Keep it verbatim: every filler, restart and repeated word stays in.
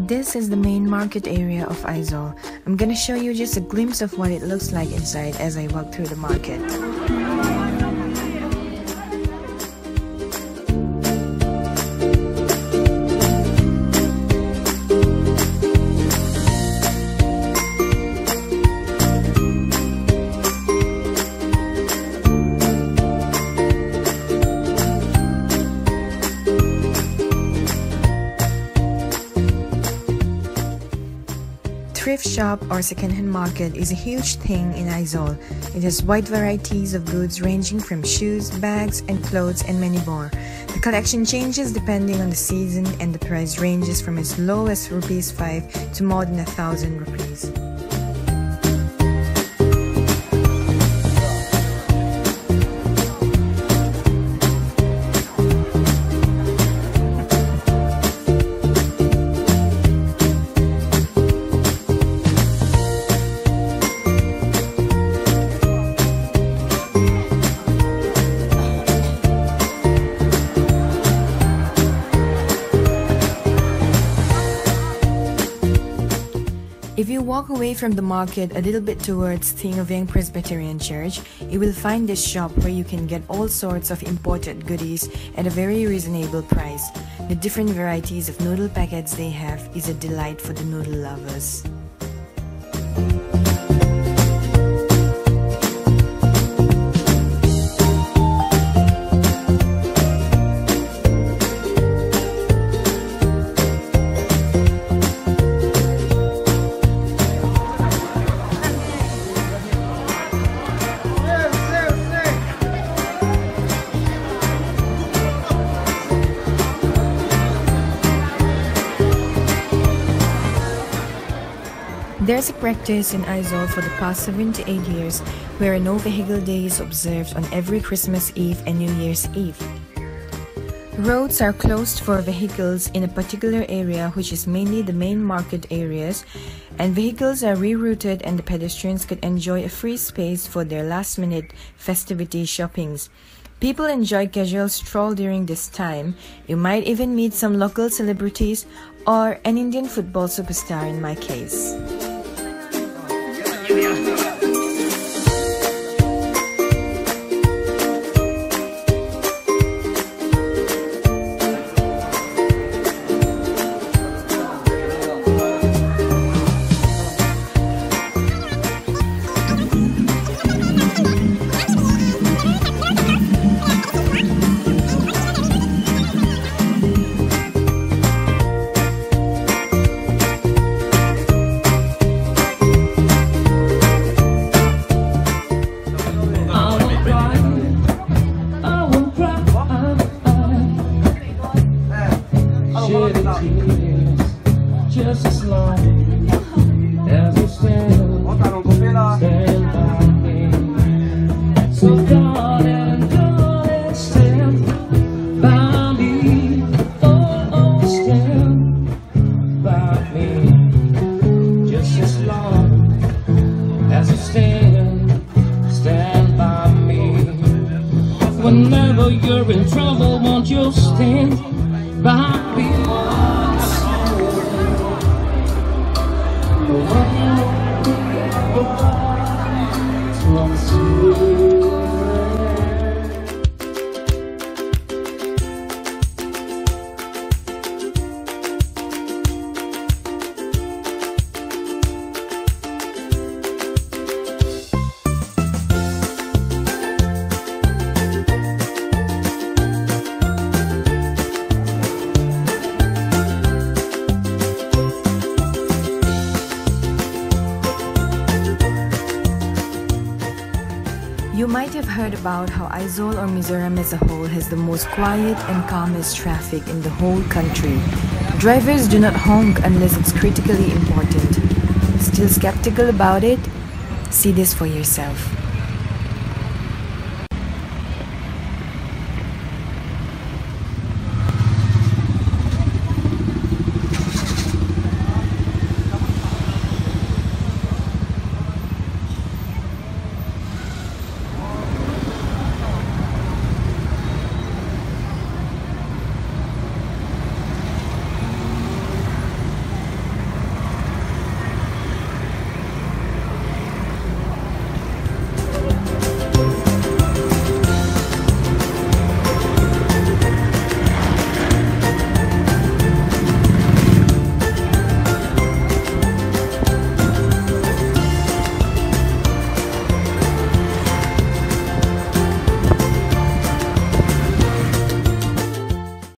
This is the main market area of Aizawl. I'm gonna show you just a glimpse of what it looks like inside as I walk through the market. Thrift shop or second-hand market is a huge thing in Aizawl. It has wide varieties of goods ranging from shoes, bags, and clothes and many more. The collection changes depending on the season and the price ranges from as low as rupees five to more than a thousand rupees. If you walk away from the market a little bit towards Tingaviang Presbyterian Church, you will find this shop where you can get all sorts of imported goodies at a very reasonable price. The different varieties of noodle packets they have is a delight for the noodle lovers. There's a practice in Aizawl for the past seven to eight years where a no vehicle day is observed on every Christmas Eve and New Year's Eve. Roads are closed for vehicles in a particular area, which is mainly the main market areas, and vehicles are rerouted and the pedestrians could enjoy a free space for their last-minute festivity shoppings. People enjoy casual stroll during this time. You might even meet some local celebrities or an Indian football superstar in my case. Just as long as you stand, stand by me. So darling, darling, stand by me. Oh, oh, stand by me. Just as long as you stand, stand by me. Whenever you're in trouble, won't you stand by me? You might have heard about how Aizawl or Mizoram as a whole has the most quiet and calmest traffic in the whole country. Drivers do not honk unless it's critically important. Still skeptical about it? See this for yourself.